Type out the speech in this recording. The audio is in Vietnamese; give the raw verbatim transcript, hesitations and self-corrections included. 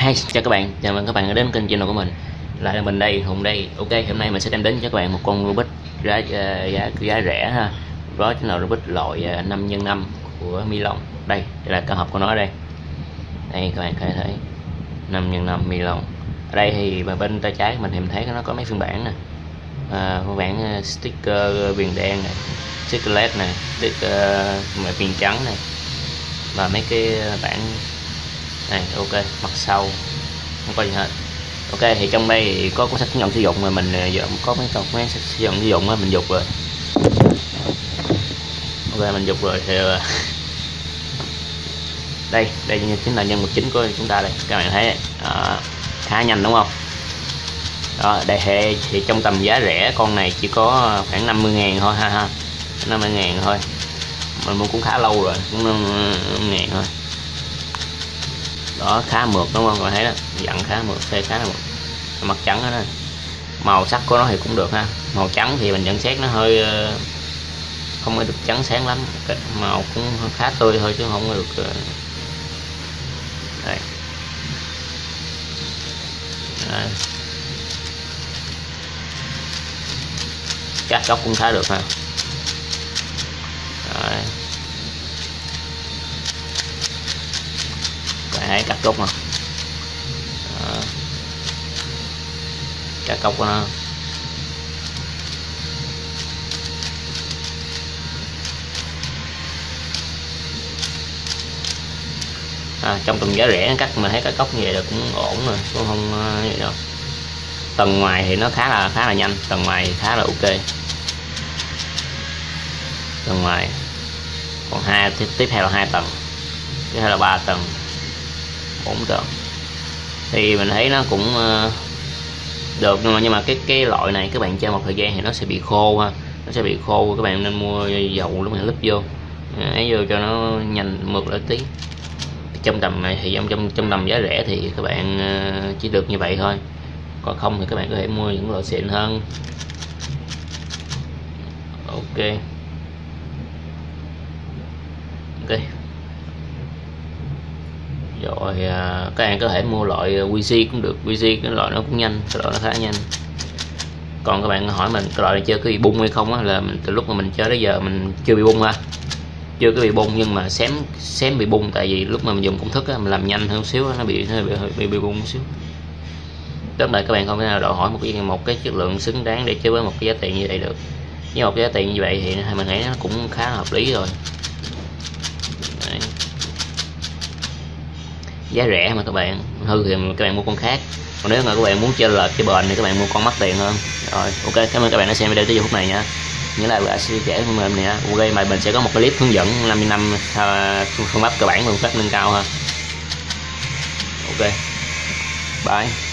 Hi, chào các bạn, chào mừng các bạn đã đến kênh channel của mình. Lại là mình đây, Hùng đây. Ok, hôm nay mình sẽ đem đến cho các bạn một con Rubik giá giá giá rẻ ha. Đó chính là Rubik loại năm nhân năm của Milon. Đây, đây là cơ hộp của nó đây. Đây các bạn có thể thấy năm nhân năm Milon. Ở đây thì bên tay trái mình thì mình thấy nó có mấy phiên bản nè. À, phiên bản sticker viền đen này, sticker led này, sticker mà viền trắng này và mấy cái bản này. Ok, mặt sau không có gì hết. Ok, thì trong đây thì có cuốn sách hướng dẫn sử dụng mà mình giờ có mấy câu mấy sách sử dụng sử dụng mình dục rồi. Ok, mình dục rồi thì đây đây chính là nhân vật chính của chúng ta đây, các bạn thấy đó, khá nhanh đúng không? Đó, đây thì, thì trong tầm giá rẻ con này chỉ có khoảng năm mươi ngàn thôi ha ha, năm mươi ngàn thôi. Mình mua cũng khá lâu rồi, cũng năm mươi ngàn thôi. Đó, khá mượt đúng không? Các bạn thấy đó, dặn khá mượt, xe khá là mượt. Mặt trắng đó, màu sắc của nó thì cũng được ha. Màu trắng thì mình nhận xét nó hơi không có được trắng sáng lắm, màu cũng khá tươi thôi chứ không có được. Đây. Đây. Chắc góc cũng khá được ha. Đấy. Các bạn thấy cắt góc mà cắt góc của nó à, trong tầm giá rẻ cắt mà thấy cắt góc như vậy là cũng ổn rồi, cũng không gì đâu. Tầng ngoài thì nó khá là khá là nhanh, tầng ngoài thì khá là ok. Tầng ngoài còn hai tiếp, tiếp theo là hai tầng, tiếp theo là ba tầng, bốn tầng thì mình thấy nó cũng được, nhưng mà nhưng mà cái cái loại này các bạn chơi một thời gian thì nó sẽ bị khô ha, nó sẽ bị khô. Các bạn nên mua dầu lúc này lấp vô ấy vô cho nó nhanh mượt lại tí. Trong tầm này thì trong trong trong tầm giá rẻ thì các bạn chỉ được như vậy thôi, còn không thì các bạn có thể mua những loại xịn hơn. Ok ok rồi, các bạn có thể mua loại quy giê cũng được, quy giê cái loại nó cũng nhanh, cái loại nó khá nhanh. Còn các bạn hỏi mình cái loại này chơi có bị bung hay không á, là mình từ lúc mà mình chơi đến giờ mình chưa bị bung ha, chưa có bị bung, nhưng mà xém xém bị bung, tại vì lúc mà mình dùng công thức á, mình làm nhanh hơn xíu nó bị nó bị, bị, bị bung xíu. Tức là các bạn không thể nào đòi hỏi một cái một cái chất lượng xứng đáng để chơi với một cái giá tiền như vậy được. Với một cái giá tiền như vậy thì mình nghĩ nó cũng khá là hợp lý rồi. Đấy. Giá rẻ mà các bạn, hư thì các bạn mua con khác, còn nếu mà các bạn muốn chơi lệch chơi bền thì các bạn mua con mắc tiền hơn. Rồi ok, cảm ơn các bạn đã xem video tới giờ phút này nha. Nhớ like và chia sẻ của mình nè. Ok, mà mình sẽ có một clip hướng dẫn năm năm phương pháp cơ bản, phương pháp nâng cao ha. Ok, bye.